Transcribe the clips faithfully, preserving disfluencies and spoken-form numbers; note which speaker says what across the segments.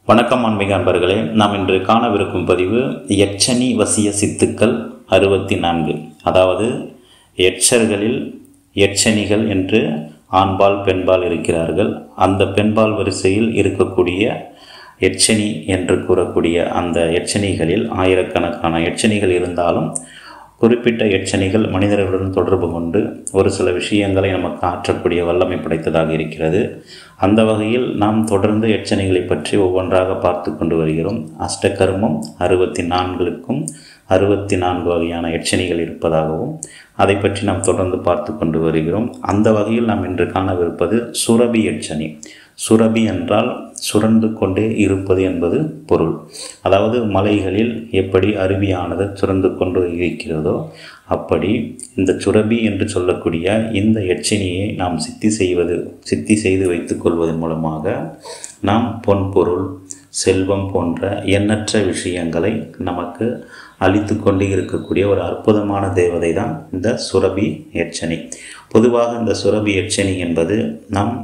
Speaker 1: வணக்கம் ஆன்மீக அன்பர்களே, நாம் இன்று காணவிருக்கும் பதிவு யட்சணி வசிய சித்துக்கள் அறுபத்தி நான்கு. அதாவது யட்சர்களில் யட்சணிகள் என்று ஆண்பால் பெண்பால் இருக்கிறார்கள். அந்த பெண்பால் வரிசையில் இருக்கக்கூடிய யட்சணி என்று கூறக்கூடிய அந்த யட்சணிகளில் ஆயிரக்கணக்கான யட்சணிகள் இருந்தாலும் குறிப்பிட்ட யட்சணிகள் மனிதர்களுடன் தொடர்பு கொண்டு ஒரு சில விஷயங்களை நமக்கு ஆற்றக்கூடிய வல்லமை படைத்ததாக இருக்கிறது. அந்த வகையில் நாம் தொடர்ந்து யட்சணிகளை பற்றி ஒவ்வொன்றாக பார்த்து கொண்டு வருகிறோம். அஷ்டகர்மம் அறுபத்தி நான்குக்கும் அறுபத்தி நான்கு வகையான யட்சணிகள் இருப்பதாகவும் அதை பற்றி நாம் தொடர்ந்து பார்த்து கொண்டு வருகிறோம். அந்த வகையில் நாம் இன்று காணவிருப்பது சுரபி யட்சணி. சுரபி என்றால் சுரந்து கொண்டே இருப்பது என்பது பொருள். அதாவது மலைகளில் எப்படி அருவியானது சுரந்து கொண்டு இருக்கிறதோ அப்படி இந்த சுரபி என்று சொல்லக்கூடிய இந்த யட்சணியை நாம் சித்தி செய்வது சித்தி செய்து வைத்துக் கொள்வதன் மூலமாக நாம் பொன்பொருள் செல்வம் போன்ற எண்ணற்ற விஷயங்களை நமக்கு அளித்து கொண்டு இருக்கக்கூடிய ஒரு அற்புதமான தேவதை தான் இந்த சுரபி யட்சணி. பொதுவாக இந்த சுரபி யட்சணி என்பது நாம்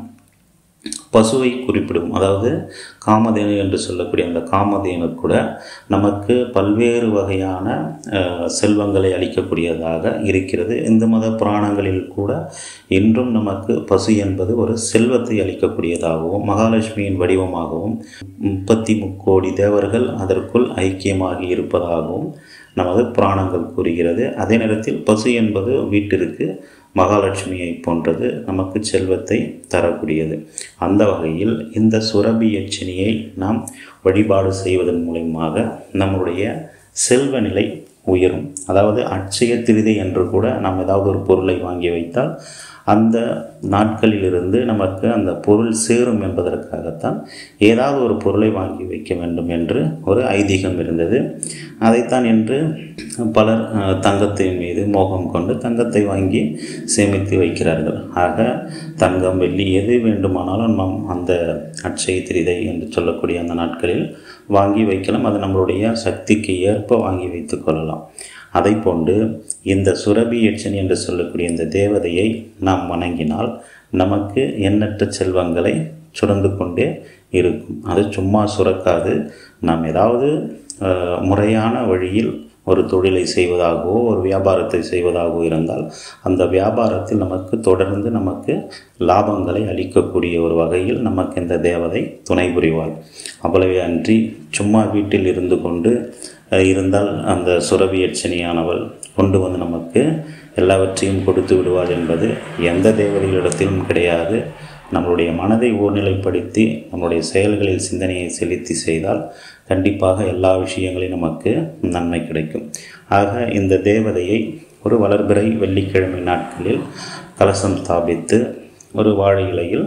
Speaker 1: பசுவை குறிப்பிடும். அதாவது காமதேனு என்று சொல்லக்கூடிய அந்த காமதேனு கூட நமக்கு பல்வேறு வகையான செல்வங்களை அளிக்கக்கூடியதாக இருக்கிறது. இந்து மத புராணங்களில் கூட இன்றும் நமக்கு பசு என்பது ஒரு செல்வத்தை அளிக்கக்கூடியதாகவும் மகாலட்சுமியின் வடிவமாகவும் முப்பத்தி முக்கோடி தேவர்கள் அதற்குள் ஐக்கியமாகி இருப்பதாகவும் நமது புராணங்கள் கூறுகிறது. அதே நேரத்தில் பசு என்பது வீட்டிற்கு மகாலட்சுமியை போன்றது, நமக்கு செல்வத்தை தரக்கூடியது. அந்த வகையில் இந்த சுரபி யட்சணியை நாம் வழிபாடு செய்வதன் மூலமாக நம்முடைய செல்வ நிலை உயரும். அதாவது அட்சய திருதி என்று கூட நாம் ஏதாவது ஒரு பொருளை வாங்கி வைத்தால் அந்த நாட்களிலிருந்து நமக்கு அந்த பொருள் சேரும் என்பதற்காகத்தான் ஏதாவது ஒரு பொருளை வாங்கி வைக்க வேண்டும் என்று ஒரு ஐதீகம் இருந்தது. அதைத்தான் என்று பலர் தங்கத்தின் மீது மோகம் கொண்டு தங்கத்தை வாங்கி சேமித்து வைக்கிறார்கள். ஆக தங்கம் வெள்ளி எது வேண்டுமானாலும் நாம் அந்த அட்சய திருதை என்று சொல்லக்கூடிய அந்த நாட்களில் வாங்கி வைக்கலாம். அது நம்மளுடைய சக்திக்கு ஏற்ப வாங்கி வைத்து கொள்ளலாம். அதை போன்று இந்த சுரபி யட்சணி என்று சொல்லக்கூடிய இந்த தேவதையை நாம் வணங்கினால் நமக்கு எண்ணற்ற செல்வங்களை சுரந்து கொண்டே இருக்கும். அது சும்மா சுரக்காது. நாம் ஏதாவது முறையான வழியில் ஒரு தொழிலை செய்வதாகவோ ஒரு வியாபாரத்தை செய்வதாகவோ இருந்தால் அந்த வியாபாரத்தில் நமக்கு தொடர்ந்து நமக்கு லாபங்களை அளிக்கக்கூடிய ஒரு வகையில் நமக்கு இந்த தேவதை துணை புரிவாள். அவ்வளவே அன்றி சும்மா வீட்டில் இருந்து கொண்டு இருந்தால் அந்த சுரபி யட்சணியானவள் கொண்டு வந்து நமக்கு எல்லாவற்றையும் கொடுத்து விடுவாள் என்பது எந்த தேவதைகளிடத்திலும் கிடையாது. நம்மளுடைய மனதை ஓர்நிலைப்படுத்தி நம்முடைய செயல்களில் சிந்தனையை செலுத்தி செய்தால் கண்டிப்பாக எல்லா விஷயங்களையும் நமக்கு நன்மை கிடைக்கும். ஆக இந்த தேவதையை ஒரு வளர்பிறை வெள்ளிக்கிழமை நாட்களில் கலசம் ஸ்தாபித்து ஒரு வாழை இலையில்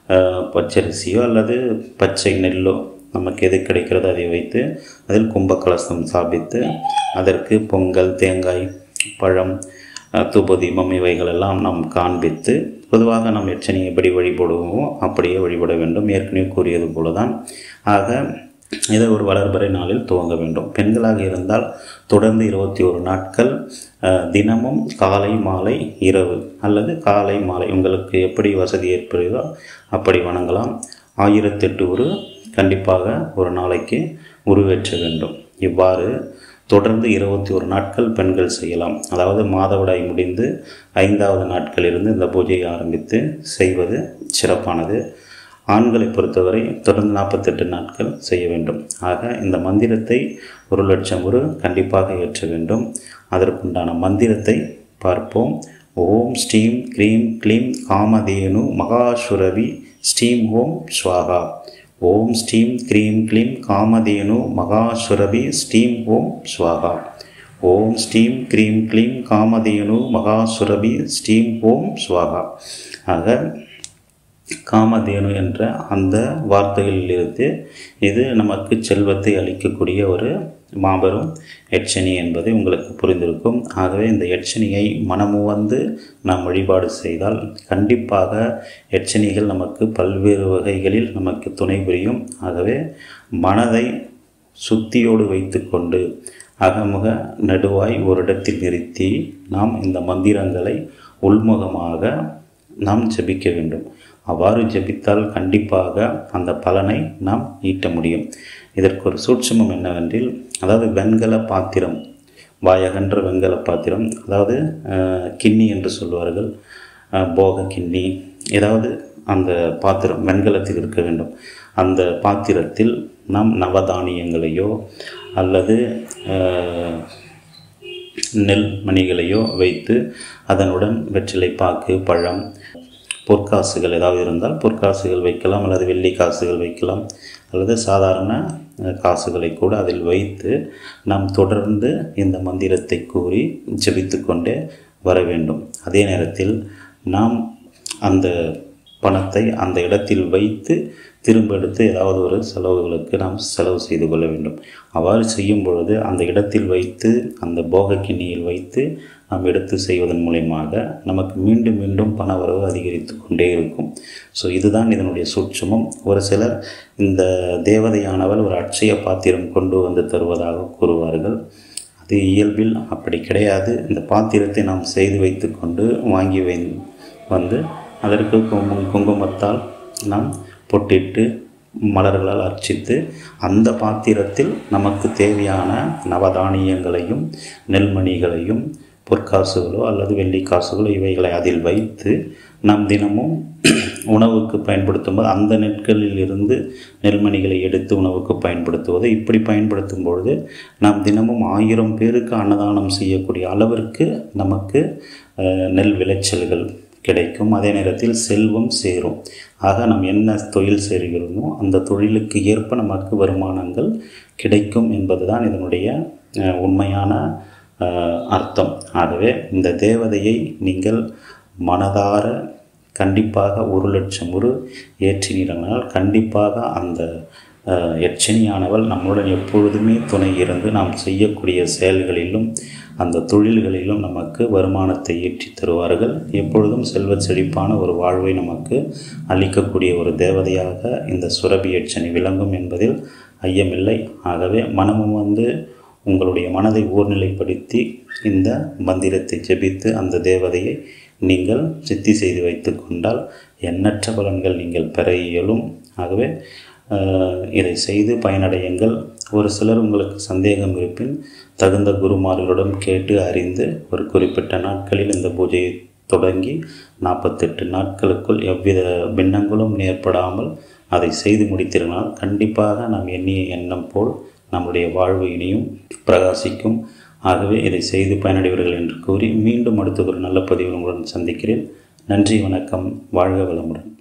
Speaker 1: பச்சரிசியோ அல்லது பச்சை நெல்லோ நமக்கு எது கிடைக்கிறதோ அதை வைத்து அதில் கும்ப கலசம் ஸ்தாபித்து அதற்கு பொங்கல் தேங்காய் பழம் தூபதீபம் இவைகளெல்லாம் நாம் காண்பித்து பொதுவாக நாம் யட்சணியை எப்படி வழிபடுவோமோ அப்படியே வழிபட வேண்டும். ஏற்கனவே கூறியது போல தான். ஆக இதை ஒரு வளர்பிறை நாளில் துவங்க வேண்டும். பெண்களாக இருந்தால் தொடர்ந்து இருபத்தி ஒரு நாட்கள் தினமும் காலை மாலை இரவு அல்லது காலை மாலை உங்களுக்கு எப்படி வசதி ஏற்படுதோ அப்படி வணங்கலாம். ஆயிரத்தெட்டு உரு கண்டிப்பாக ஒரு நாளைக்கு உருவேற்ற வேண்டும். இவ்வாறு தொடர்ந்து இருபத்தி ஒரு நாட்கள் பெண்கள் செய்யலாம். அதாவது மாதவிடாய் முடிந்து ஐந்தாவது நாட்களிலிருந்து இந்த பூஜையை ஆரம்பித்து செய்வது சிறப்பானது. ஆண்களை பொறுத்தவரை தொடர்ந்து நாற்பத்தெட்டு நாட்கள் செய்ய வேண்டும். ஆக இந்த மந்திரத்தை ஒரு லட்சம் ஒரு கண்டிப்பாக ஏற்ற வேண்டும். அதற்குண்டான மந்திரத்தை பார்ப்போம். ஓம் ஸ்ரீம் க்ரீம் க்ளீம் காமதேனு மகாசுரவி ஸ்ரீம் ஓம் ஸ்வாகா. ஓம் ஸ்ரீம் க்ரீம் க்ளீம் காமதேனு மகாசுரபி ஸ்ரீம் ஓம் ஸ்வாகா. ஓம் ஸ்ரீம் க்ரீம் க்ளீம் காமதேனு மகாசுரபி ஸ்ரீம் ஓம் ஸ்வாகா. ஆக காமதேனு என்ற அந்த வார்த்தைகளிலிருந்து இது நமக்கு செல்வத்தை அளிக்கக்கூடிய ஒரு மாபெரும் யட்சணி என்பதை உங்களுக்கு புரிந்திருக்கும். ஆகவே இந்த யட்சணியை மனமுவந்து நாம் வழிபாடு செய்தால் கண்டிப்பாக யட்சணிகள் நமக்கு பல்வேறு வகைகளில் நமக்கு துணை புரியும். ஆகவே மனதை சுத்தியோடு வைத்து கொண்டு அகமுக நடுவாய் ஒரு இடத்தில் நிறுத்தி நாம் இந்த மந்திரங்களை உள்முகமாக நாம் ஜபிக்க வேண்டும். அவ்வாறு ஜபித்தால் கண்டிப்பாக அந்த பலனை நாம் ஈட்ட முடியும். இதற்கு ஒரு சூட்சமம் என்னவென்றில், அதாவது வெண்கல பாத்திரம், வாயகன்ற வெண்கல பாத்திரம், அதாவது கிண்ணி என்று சொல்வார்கள், போக கிண்ணி, ஏதாவது அந்த பாத்திரம் வெண்கலத்தில் இருக்க வேண்டும். அந்த பாத்திரத்தில் நாம் நவதானியங்களையோ அல்லது நெல் மணிகளையோ வைத்து அதனுடன் வெற்றிலை பாக்கு, பழம், பொற்காசுகள் ஏதாவது இருந்தால் பொற்காசுகள் வைக்கலாம், அல்லது வெள்ளி காசுகள் வைக்கலாம், அல்லது சாதாரண காசுகளை கூட அதில் வைத்து நாம் தொடர்ந்து இந்த மந்திரத்தை கூறி ஜபித்து கொண்டே வர வேண்டும். அதே நேரத்தில் நாம் அந்த பணத்தை அந்த இடத்தில் வைத்து திரும்ப எடுத்து ஏதாவது ஒரு செலவுகளுக்கு நாம் செலவு செய்து கொள்ள வேண்டும். அவ்வாறு செய்யும் பொழுது அந்த இடத்தில் வைத்து அந்த போக கிண்ணியில் வைத்து நாம் எடுத்து செய்வதன் மூலயமாக நமக்கு மீண்டும் மீண்டும் பண வரவு அதிகரித்து கொண்டே இருக்கும். ஸோ இதுதான் இதனுடைய சூட்சமம். ஒரு சிலர் இந்த தேவதையானவள் ஒரு அட்சய பாத்திரம் கொண்டு வந்து தருவதாக கூறுவார்கள். அது இயல்பில் அப்படி கிடையாது. இந்த பாத்திரத்தை நாம் செய்து வைத்து கொண்டு வாங்கி வை வந்து அதற்கு குங்கும குங்குமத்தால் நாம் பொட்டிட்டு மலர்களால் அர்ச்சித்து அந்த பாத்திரத்தில் நமக்கு தேவையான நவதானியங்களையும் நெல்மணிகளையும் பொற்காசுகளோ அல்லது வெள்ளி காசுகளோ இவைகளை அதில் வைத்து நாம் தினமும் உணவுக்கு பயன்படுத்தும் போது அந்த நெற்களில் இருந்து நெல்மணிகளை எடுத்து உணவுக்கு பயன்படுத்துவது, இப்படி பயன்படுத்தும் பொழுது நாம் தினமும் ஆயிரம் பேருக்கு அன்னதானம் செய்யக்கூடிய அளவிற்கு நமக்கு நெல் விளைச்சல்கள் கிடைக்கும். அதே நேரத்தில் செல்வம் சேரும். ஆக நாம் என்ன தொழில் செய்கிறோமோ அந்த தொழிலுக்கு ஏற்ப நமக்கு வருமானங்கள் கிடைக்கும் என்பதுதான் இதனுடைய உண்மையான அர்த்தம். ஆகவே இந்த தேவதையை நீங்கள் மனதார கண்டிப்பாக ஒரு லட்சம் ஒரு ஏற்றினால் கண்டிப்பாக அந்த யட்சணியானவள் நம்மளுடன் எப்பொழுதுமே துணை இருந்து நாம் செய்யக்கூடிய செயல்களிலும் அந்த தொழில்களிலும் நமக்கு வருமானத்தை ஈட்டி தருவார்கள். எப்பொழுதும் செல்வ செழிப்பான ஒரு வாழ்வை நமக்கு அளிக்கக்கூடிய ஒரு தேவதையாக இந்த சுரபி யட்சணி விளங்கும் என்பதில் ஐயமில்லை. ஆகவே மனமும் வந்து உங்களுடைய மனதை ஓர்நிலைப்படுத்தி இந்த மந்திரத்தை ஜெபித்து அந்த தேவதையை நீங்கள் சித்தி செய்து வைத்து கொண்டால் எண்ணற்ற பலன்கள் நீங்கள் பெற இயலும். ஆகவே இதை செய்து பயனடையுங்கள். ஒரு சிலர் உங்களுக்கு சந்தேகம் இருப்பின் தகுந்த குருமார்களிடம் கேட்டு அறிந்து ஒரு குறிப்பிட்ட நாட்களில் இந்த பூஜையை தொடங்கி நாற்பத்தெட்டு நாட்களுக்குள் எவ்வித பின்னங்களும் ஏற்படாமல் அதை செய்து முடித்திருந்தால் கண்டிப்பாக நாம் எண்ணிய எண்ணம் போல் நம்முடைய வாழ்வு இனியும் பிரகாசிக்கும். ஆகவே இதை செய்து பயனடைவீர்கள் என்று கூறி மீண்டும் அடுத்த ஒரு நல்ல பதிவு உங்களுடன் சந்திக்கிறேன். நன்றி, வணக்கம், வாழ்க வளமுடன்.